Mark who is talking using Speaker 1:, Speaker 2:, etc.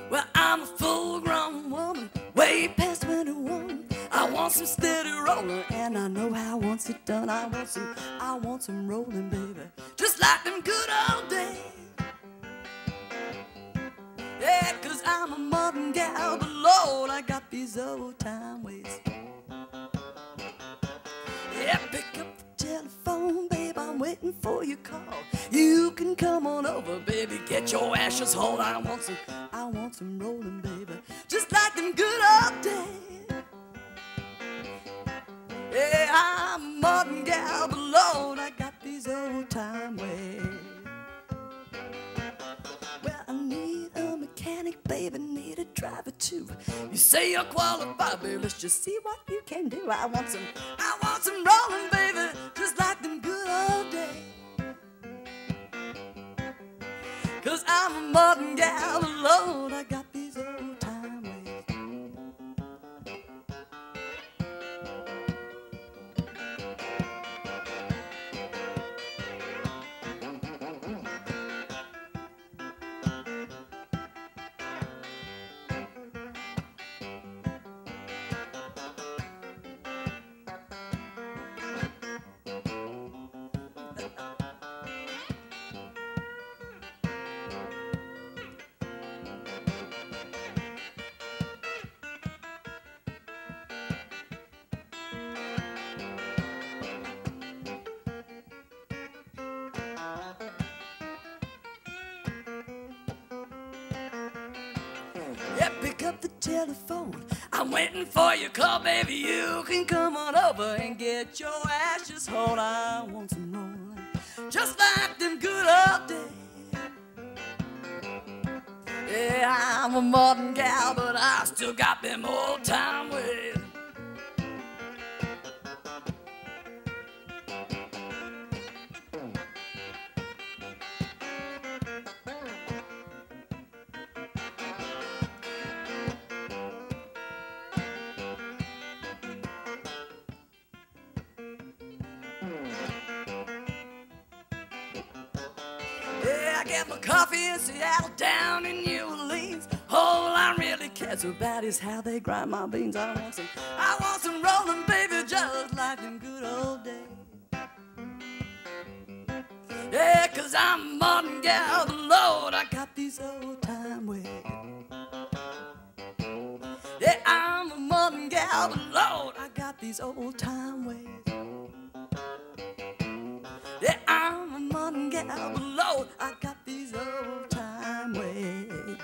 Speaker 1: Well, I'm a full-grown woman, way past 21. I want some steady rolling, and I know how once it done. I want some rolling, baby, just like them good old days. Yeah, 'cause I'm a modern gal, but Lord, I got these old-time ways. Yeah, pick up the telephone, babe, I'm waiting for your call. You can come on over, baby, get your ashes hold. I want some rolling, baby, just like them good old days. Yeah, I'm a modern gal, but Lord, I got these old-time ways. Well, I need a mechanic, baby, need a driver too. You say you're qualified, baby, let's just see what you can do. I want some rolling, baby, just like them good old days. 'Cause I'm a modern gal, but Lord, I got these old-time ways. Yeah, pick up the telephone, I'm waiting for your call, baby. You can come on over and get your ashes hold. I want some rolling, just like them good old days. Yeah, I'm a modern gal, but I still got them old-time ways. Yeah, I get my coffee in Seattle, down in New Orleans. All I really care about is how they grind my beans. I want some rolling, baby, just like them good old days. Yeah, 'cause I'm a modern gal, but Lord, I got these old-time ways. Yeah, I'm a modern gal, but Lord, I got these old-time ways. Yeah, I'm a modern gal, but Lord, I got these old-time ways.